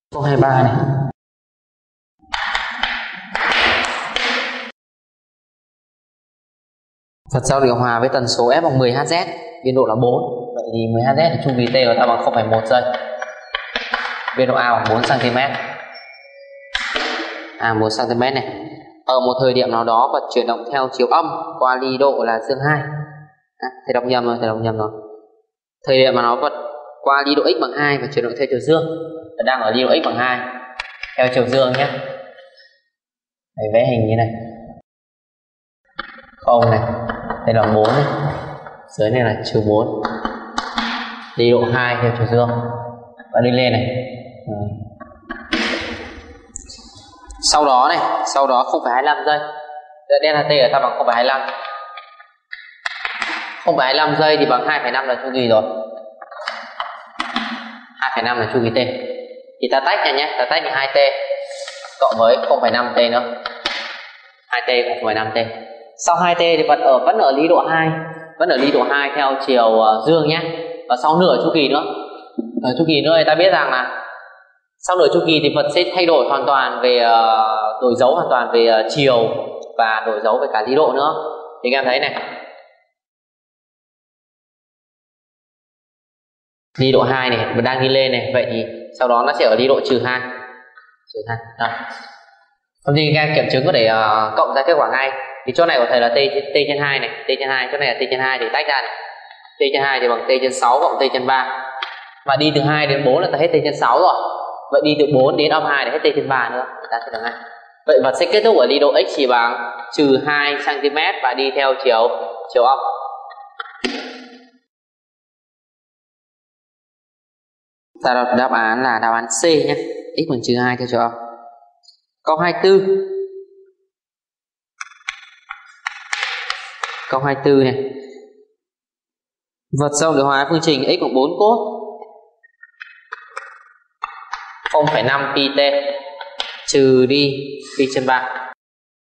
Câu 23 này. Vật sau điều hòa với tần số f bằng 10 Hz, biên độ là 4. Vậy thì 10 Hz thì chu kỳ t của ta bằng 0,1 giây. Biên độ A bằng 4 cm. 4 cm này. Ở một thời điểm nào đó vật chuyển động theo chiều âm qua ly độ là dương 2. Thầy đọc nhầm rồi, Thời điểm mà nó vật qua ly độ x bằng 2 và chuyển động theo chiều dương, và đang ở ly độ x bằng 2 theo chiều dương nhé. Thầy vẽ hình như này. 0 này, đây là 4 này, dưới này là trừ 4. Ly độ 2 theo chiều dương và đi lên này. Sau đó 0,25 giây. Delta t ở ta bằng 0,25. 0,25 giây thì bằng 2,5 là chu kỳ rồi. 2,5 là chu kỳ t. Thì ta tách ra nhé, ta tách thành 2t cộng với 0,5t nữa. 2t cộng 0,5t. Sau 2t thì vẫn ở ly độ 2, vẫn ở ly độ 2 theo chiều dương nhé. Và sau nửa chu kỳ nữa. Ở chu kỳ nữa thì ta biết rằng là sau nửa chu kỳ thì vật sẽ thay đổi hoàn toàn về đổi dấu hoàn toàn về chiều và đổi dấu về cả ly độ nữa. Thì các em thấy này. Ly độ 2 này vẫn đang đi lên này, vậy thì sau đó nó sẽ ở ly độ trừ 2. Thông tin các em kiểm chứng có thể cộng ra kết quả ngay. Thì chỗ này của thầy là t trên 2 này, t trên 2, chỗ này là t trên 2 thì tách ra này. T trên 2 thì bằng t trên 6 cộng t trên 3. Mà đi từ 2 đến 4 là ta hết t trên 6 rồi. Vậy đi từ 4 đến âm 2 là hết t trên 3 nữa, ta sẽ được ngay. Vậy vật sẽ kết thúc ở ly độ x chỉ bằng trừ 2 cm và đi theo chiều âm. Ta đọc đáp án là đáp án C nhé, x bằng trừ 2 theo chiều âm. Câu 24. Câu 24 này. Vật sau điều hòa phương trình x bằng 4 cos 0,5 pt trừ đi pi trên 3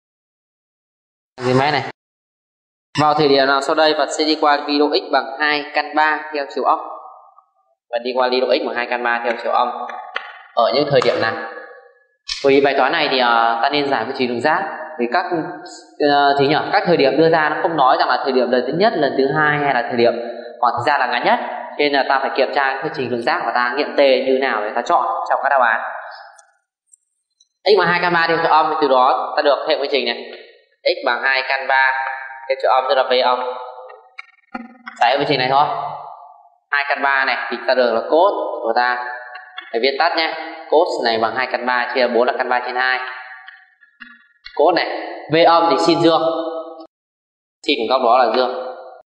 cm này. Vào thời điểm nào sau đây vật sẽ đi qua ly độ x bằng 2 căn 3 theo chiều âm và đi qua ly độ x bằng 2 căn 3 theo chiều âm ở những thời điểm nào? Vì bài toán này thì ta nên giải phương trình đường giác. Vì các thời điểm đưa ra nó không nói rằng là thời điểm lần thứ nhất, lần thứ hai hay là thời điểm khoảng thời gian là ngắn nhất, nên là ta phải kiểm tra phương trình đường giác và ta nghiệm t như nào để ta chọn trong các đáp án. X bằng 2 căn 3 theo chiều âm thì từ đó ta được hệ phương trình này. X bằng 2 căn 3 theo chiều âm tức là v âm. Giải phương trình này thôi. 2 căn 3 này thì ta được là cos của ta. Phải viết tắt nhé. Cos này bằng 2 căn 3 chia 4 là căn 3 trên 2. Cos này, v âm thì sin dương. Sin của góc đó là dương.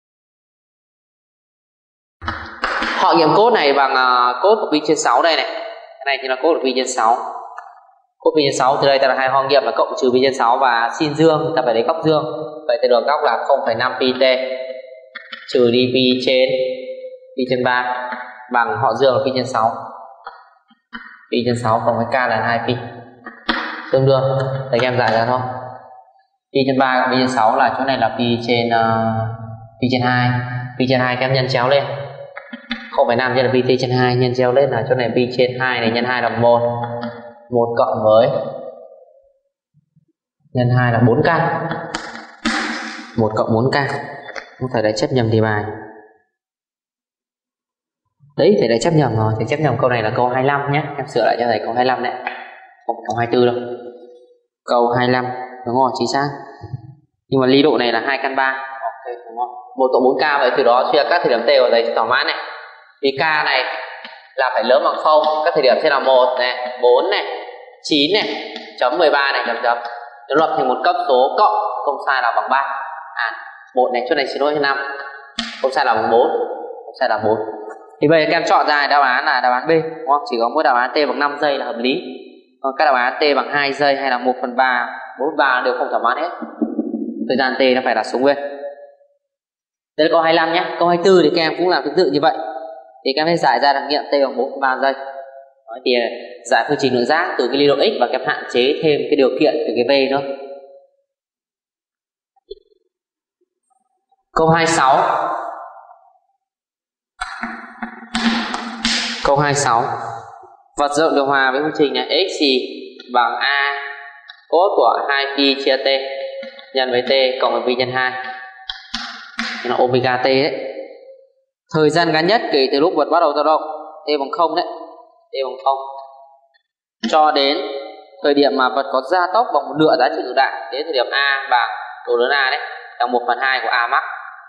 Họ nghiệm cos này bằng cos của pi trên 6 đây này. Cái này thì là cos của pi trên 6. Cos pi trên 6 từ đây ta là hai họ nghiệm là cộng trừ pi trên 6 và sin dương ta phải lấy góc dương. Vậy ta được góc là 0,5 pt trừ đi pi trên 3 bằng họ dương là pi trên 6. Pi trên 6 cộng với k là 2 pi. Tương đương, thầy em giải ra thôi. Pi trên 3 cộng pi trên 6 là chỗ này là pi trên 2. Pi trên 2 các em nhân chéo lên. 0,5 cho là pi t trên 2 nhân chéo lên là chỗ này pi trên 2 này nhân 2 là 1. 1 cộng với nhân 2 là 4k. 1 cộng 4k. Không phải đã chấp nhầm thì bài. Đấy, thầy đã chấp nhầm rồi. Thầy chấp nhầm câu này là câu 25 nhé. Em sửa lại cho thầy câu 25 đấy. Không phải câu 24 đâu. Câu 25. Đúng rồi, chính xác. Nhưng mà ly độ này là 2 căn 3. Ok, đúng không? 1 cộng 4k. Vậy từ đó suy ra các thời điểm t của thầy thỏa mãn này. Vì k này là phải lớn bằng 0. Các thời điểm sẽ là 1 này, 4 này, 9 này, chấm 13 này, chấm. Nó lập thành một cấp số cộng không sai là bằng 3. 1 này, chỗ này xin lỗi cho 5. Không sai là bằng 4. Không sai là 4. Thì bây giờ các em chọn ra đáp án là đáp án B, đúng không? Chỉ có mỗi đáp án t bằng 5 giây là hợp lý. Còn các đáp án t bằng 2 giây hay là 1/3, 4/3 đều không thỏa mãn hết. Thời gian t nó phải là số nguyên. Đây là câu 25 nhé. Câu 24 thì các em cũng làm tương tự như vậy. Thì các em phải giải ra đặc nghiệm t bằng 4/3 giây. Đó, thì giải phương trình đường giác từ cái ly độ x và các em hạn chế thêm cái điều kiện từ cái v nữa. Câu 26. Câu 26. Vật rộng điều hòa với phương trình này x bằng a cos của 2pi chia t nhân với t cộng với pi nhân 2 là omega t đấy. Thời gian ngắn nhất kể từ lúc vật bắt đầu dao động t bằng 0 đấy, t bằng 0 cho đến thời điểm mà vật có gia tốc bằng một nửa giá trị cực đại, đến thời điểm a bằng độ lớn a đấy bằng 1/2 của a max.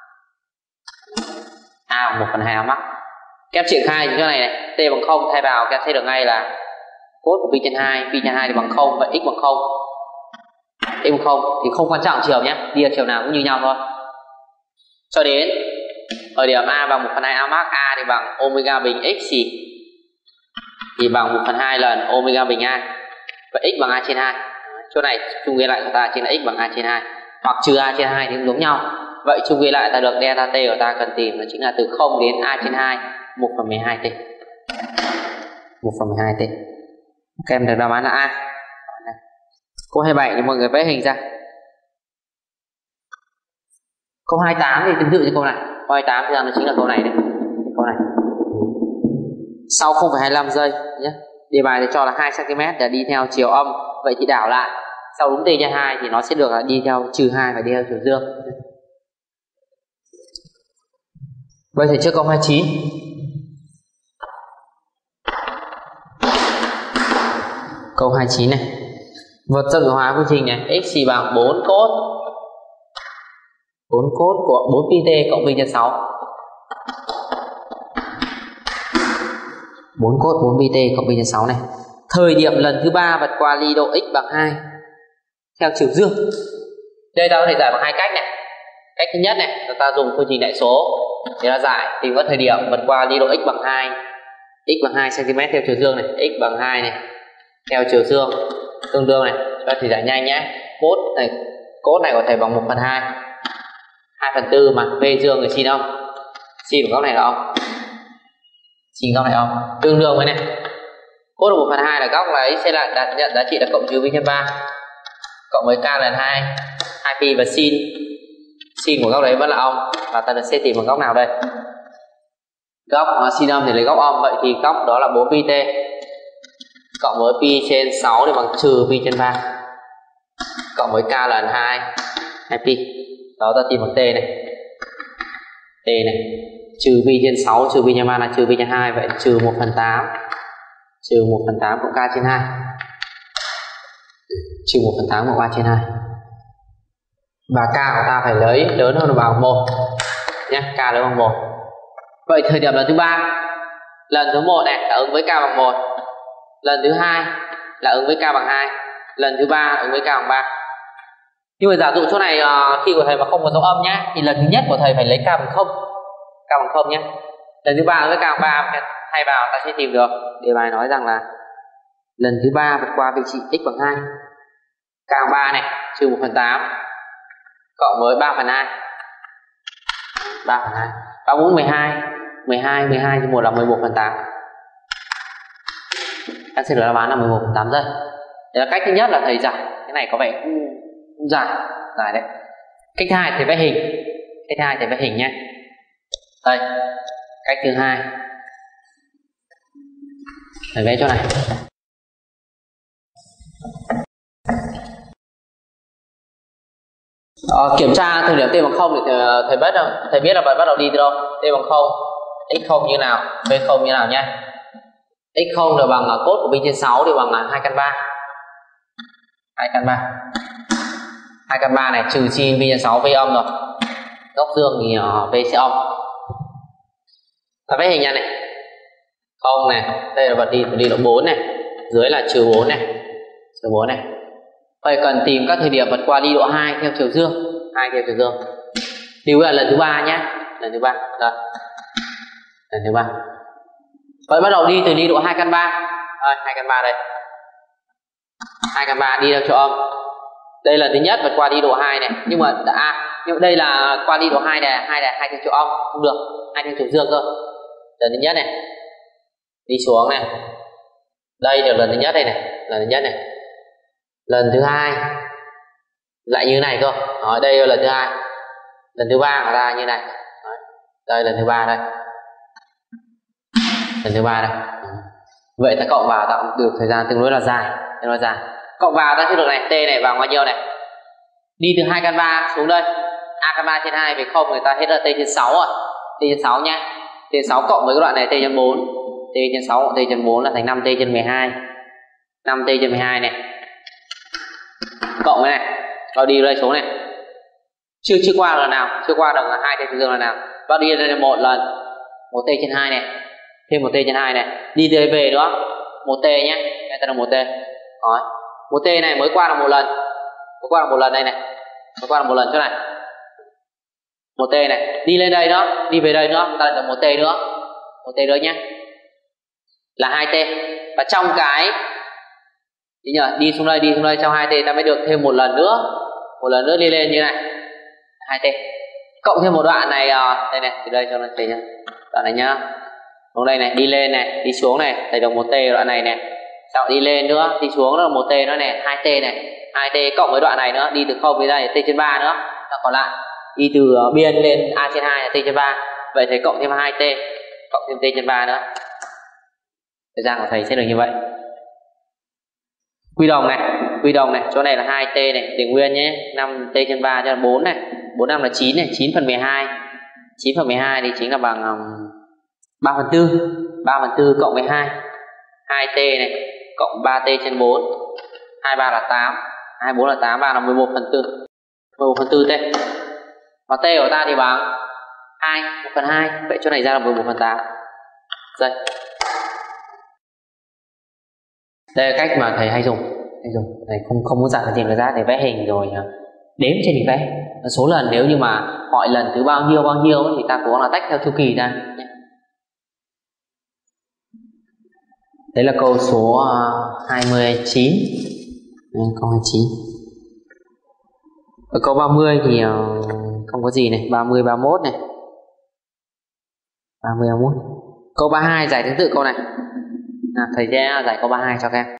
A bằng 1/2 a max. Các em triển khai như thế này, t bằng 0 thay vào các em sẽ được ngay là cos của pi nhân 2, pi nhân 2 thì bằng 0, vậy x bằng 0. X bằng 0 thì không quan trọng chiều nhé, đi ở chiều nào cũng như nhau thôi. Cho đến ở điểm a bằng 1/2 a max, a thì bằng omega bình x thì bằng 1/2 lần omega bình a. Và x bằng a trên 2. Chỗ này chung ghi lại của ta chính là x bằng a trên 2 hoặc trừ a trên 2 thì cũng giống nhau. Vậy chung ghi lại ta được delta t của ta cần tìm là chính là từ 0 đến a trên 2 1/12 t. 1/12 t. Các em được đáp án là a. Câu 27 thì mọi người vẽ hình ra. Câu 28 thì tương tự như câu này. Câu 28 thì nó chính là câu này đấy. Câu này. Sau 0,25 giây nhé. Đề bài thì cho là 2 cm để đi theo chiều âm. Vậy thì đảo lại. Sau đúng t nhân 2 thì nó sẽ được là đi theo trừ 2 và đi theo chiều dương. Vậy thì trước câu 29. Câu 29 này. Vật rộng điều hòa phương trình này x bằng 4 cos 4 cos của 4 pi t cộng pi nhân 6. 4 cos 4 pi t cộng pi nhân 6 này. Thời điểm lần thứ 3 vượt qua ly độ x bằng 2 theo chiều dương. Đây ta có thể giải bằng hai cách này. Cách thứ nhất này, ta dùng phương trình đại số để ta giải tìm có thời điểm vượt qua ly độ x bằng 2. X bằng 2 cm theo chiều dương này, x bằng 2 này theo chiều dương tương đương này, ta thì giải nhanh nhé. Cos này có thể bằng 1/2, 2/4 mà v dương thì sin âm, sin của góc này là âm, sin góc này âm, tương đương với này. Cos là 1/2 là góc này sẽ lại nhận giá trị là cộng trừ pi nhân 3 cộng với k lần 2 2pi và sin của góc đấy vẫn là âm, và ta sẽ tìm một góc nào đây. Góc sin âm thì lấy góc âm, vậy thì góc đó là 4 pi t cộng với pi trên 6 thì bằng trừ pi trên 3 cộng với k lần 2 pi. Đó ta tìm bằng t này. T này trừ pi trên 6 trừ pi nhân 3 là trừ pi nhân 2, vậy trừ 1/8 trừ 1/8 cộng k trên 2. Trừ 1/8 cộng k trên 2. Và k của ta phải lấy lớn hơn bằng 1 nhé, k lớn bằng 1. Vậy thời điểm lần thứ 3, lần thứ 1 này là ứng với k bằng 1, lần thứ 2 là ứng với k bằng 2, lần thứ 3 ứng với k bằng 3. Nhưng mà giả dụ chỗ này khi của thầy mà không có dấu âm nhé, thì lần thứ nhất của thầy phải lấy k bằng 0, k bằng 0 nhé. Lần thứ 3 ứng với k bằng 3, thay vào ta sẽ tìm được. Đề bài nói rằng là lần thứ 3 vượt qua vị trí x bằng 2, k bằng 3 này trừ 1/8 cộng với 3/2, 3/2, 3 4 12, 12 trên 1 là 11/8. Các sẽ được đáp án là 11/8 giây. Đây là cách thứ nhất là thầy giải. Cái này có vẻ cũng giải đấy. Cách thứ hai thầy vẽ hình. Cách thứ hai thầy vẽ hình nhé. Đây. Cách thứ hai thầy vẽ chỗ này. Kiểm tra thời điểm t bằng 0 thì thầy biết là bạn bắt đầu đi từ đâu. T bằng 0, x0 như nào, v0 như nào nhé. x0 là bằng cos của pi trên 6 thì bằng 2/3. 2/3. 2/3 này trừ sin pi trên 6 v âm rồi. Góc dương thì v sẽ âm. Ta vẽ hình nha này. 0 này, đây là vật đi độ 4 này, dưới là trừ 4 này. Trừ 4 này. Vậy cần tìm các thời điểm vượt qua ly độ 2 theo chiều dương, 2 theo chiều dương. Lưu là lần thứ 3 nhé, lần thứ 3. Đây. Lần thứ 3. Vậy bắt đầu đi từ ly độ 2/3. 2/3 đây. 2/3 đi theo chiều âm. Đây là thứ nhất vượt qua ly độ 2 này, nhưng mà đây là qua ly độ 2 này, 2 theo chiều âm không được, 2 theo chiều dương cơ. Lần thứ nhất này. Đi xuống này. Đây là lần thứ nhất đây này, lần thứ nhất này. Lần thứ hai lại như này cơ. Đó, đây là lần thứ hai. Lần thứ ba của ta như này. Đấy. Đây lần thứ ba đây. Lần thứ ba đây. Vậy ta cộng vào tạo được thời gian tương đối là dài. Cộng vào ta sẽ được này, t này vào bao nhiêu này? Đi từ 2 căn 3 xuống đây. A căn 3 trên 2 về 0 người ta hết là t trên 6 rồi. T trên 6 nhá. T trên 6 cộng với cái đoạn này t trên 4. T trên 6 cộng t trên 4 là thành 5t trên 12. 5t trên 12 này. Cộng với này. Bao đi đây xuống này. Chưa qua lần nào, chưa qua được là 2t trên dương lần nào. Bao đi đây là một lần. 1t trên 2 này. Thêm 1t trên 2 này. Đi từ đây về nữa. 1t nhé. Đây ta là 1t. Đó. 1t này mới qua là một lần. Mới qua là một lần đây này. Mới qua là một lần chỗ này. 1t này. Đi lên đây nữa. Đi về đây nữa. Ta lại được 1t nữa. 1t nữa nhé. Là 2t. Và trong cái đi xuống đây trong 2t ta mới được thêm một lần nữa. Một lần nữa đi lên như này. 2t. Cộng thêm một đoạn này đây này, từ đây cho nó t nhá. Đoạn này nhá. Xuống đây này, đi lên này, đi xuống này, thầy được 1t đoạn này này. Sau đi lên nữa, đi xuống nữa 1t nữa này, 2t này. 2t cộng với đoạn này nữa, đi từ 0 đến đây t trên 3 nữa. Còn lại đi từ biên lên a trên 2 là t trên 3. Vậy thầy cộng thêm 2t, cộng thêm t trên 3 nữa. Thời gian của thầy sẽ được như vậy. Quy đồng này, chỗ này là 2t này, tiền nguyên nhé, 5t trên 3 cho là 4 này. 4 5 là 9 này, 9 phần 12. 9 phần 12 thì chính là bằng 3 phần 4. 3 phần 4 cộng với 2. 2t này cộng 3t trên 4. 23 là 8, 24 là 8, 3 là 11 phần 4. 11 phần 4 t. Và t của ta thì bằng 2, 1 phần 2. Vậy chỗ này ra là 11 phần 8. Đây. Đây là cách mà thầy hay dùng. Thầy không muốn giảng trên cái giá để vẽ hình rồi đếm trên hình vẽ. Số lần nếu như mà hỏi lần thứ bao nhiêu thì ta cố là tách theo chu kỳ ra. Đấy là câu số 29. Câu 29. Ở câu 30 thì không có gì này, 30 31 này. 30 31. Câu 32 giải tương tự câu này. Thầy sẽ giải câu 32 cho các em.